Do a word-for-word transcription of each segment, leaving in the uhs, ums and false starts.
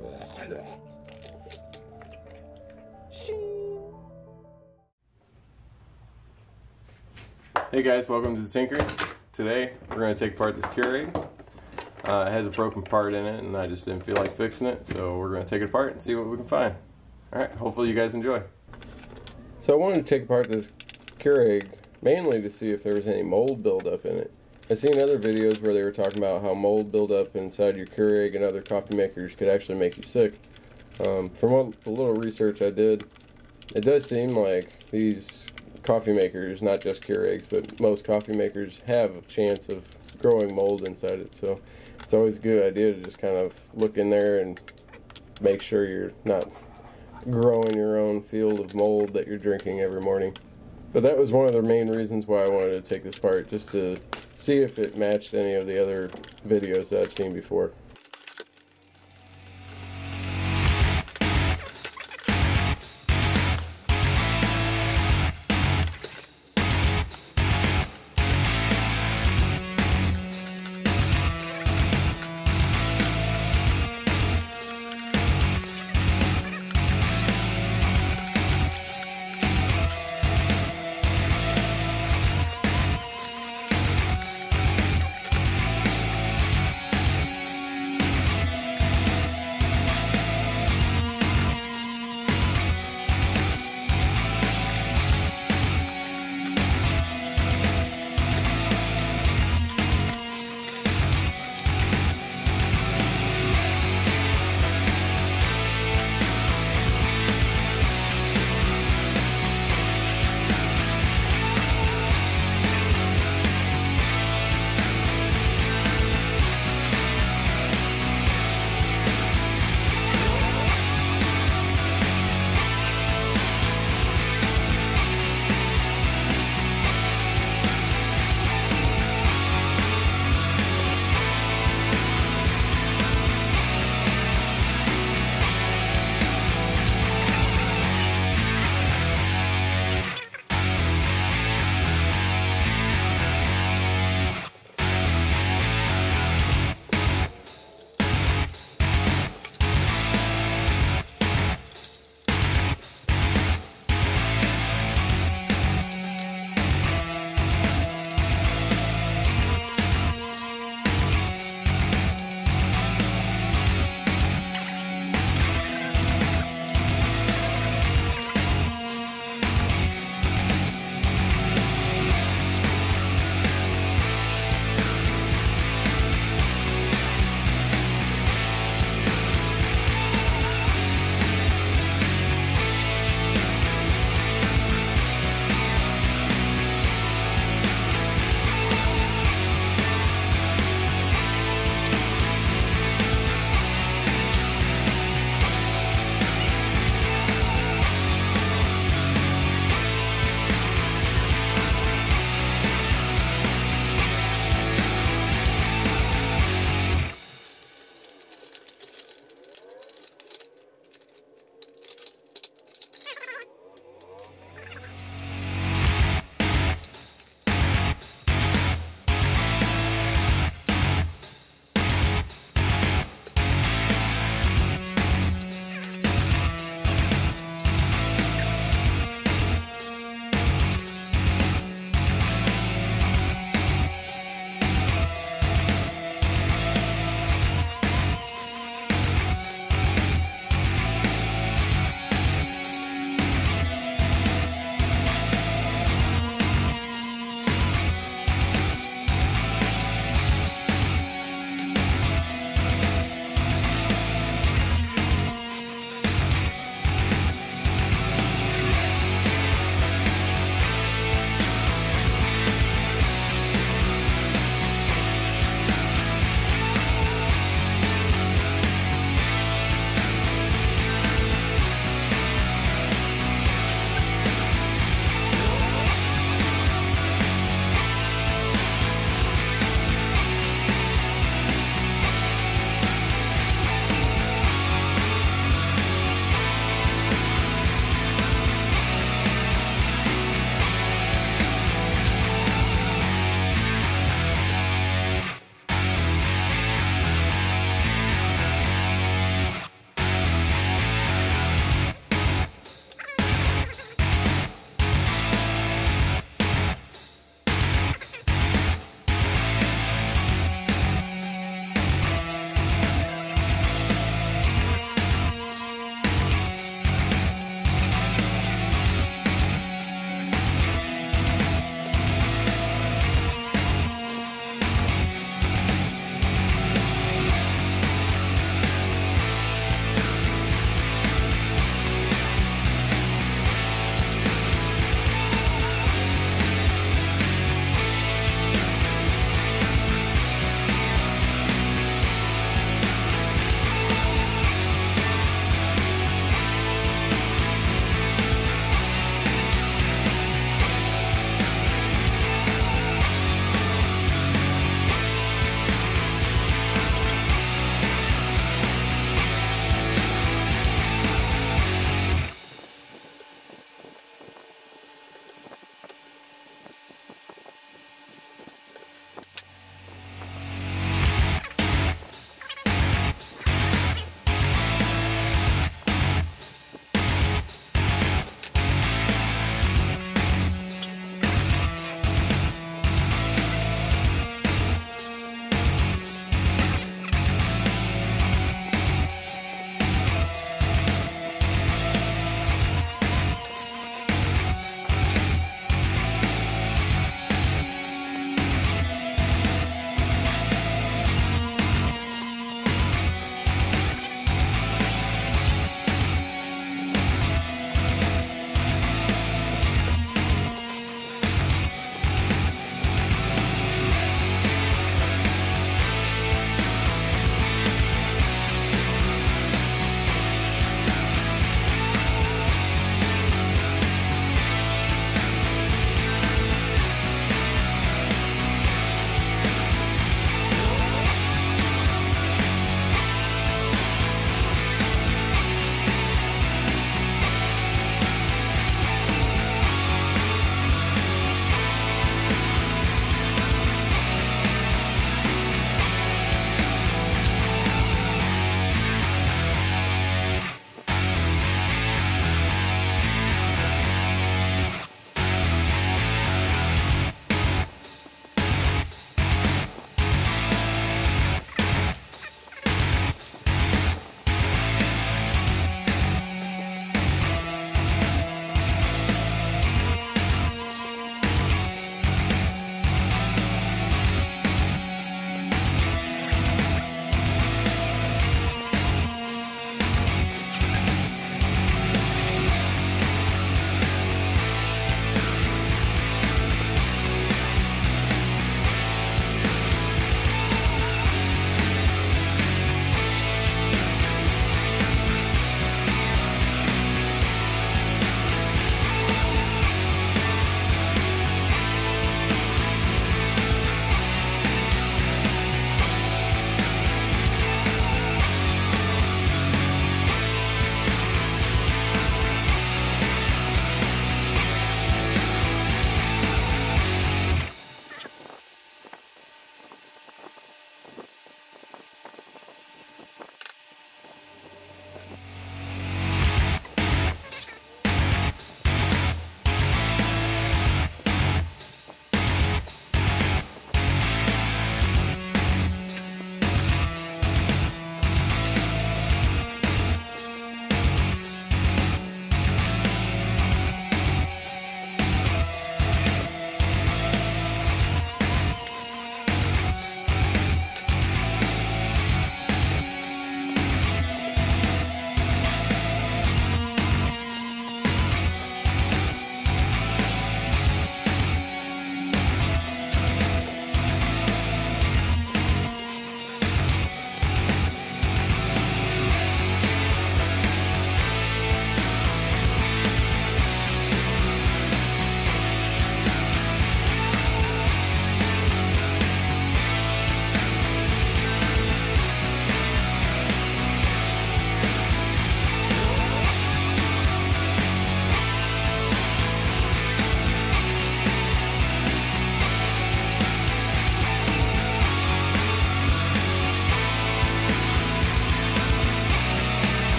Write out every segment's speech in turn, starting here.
Hey guys, welcome to the Tinkering. Today we're going to take apart this Keurig. Uh, it has a broken part in it and I just didn't feel like fixing it, so we're going to take it apart and see what we can find. Alright, hopefully you guys enjoy. So I wanted to take apart this Keurig mainly to see if there was any mold buildup in it. I've seen other videos where they were talking about how mold buildup inside your Keurig and other coffee makers could actually make you sick. Um, from what the little research I did, it does seem like these coffee makers, not just Keurigs, but most coffee makers have a chance of growing mold inside it. So it's always a good idea to just kind of look in there and make sure you're not growing your own field of mold that you're drinking every morning. But that was one of the main reasons why I wanted to take this apart, just to see if it matched any of the other videos that I've seen before.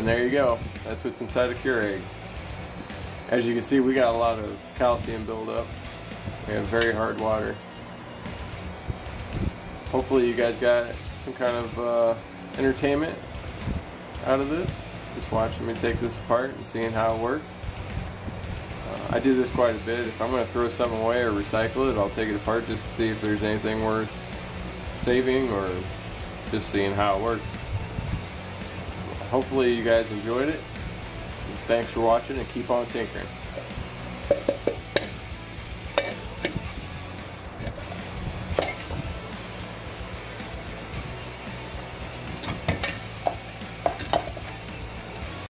And there you go. That's what's inside a Keurig. As you can see, we got a lot of calcium buildup. We have very hard water. Hopefully you guys got some kind of uh, entertainment out of this. Just watching me take this apart and seeing how it works. Uh, I do this quite a bit. If I'm going to throw something away or recycle it, I'll take it apart just to see if there's anything worth saving or just seeing how it works. Hopefully you guys enjoyed it. Thanks for watching and keep on tinkering.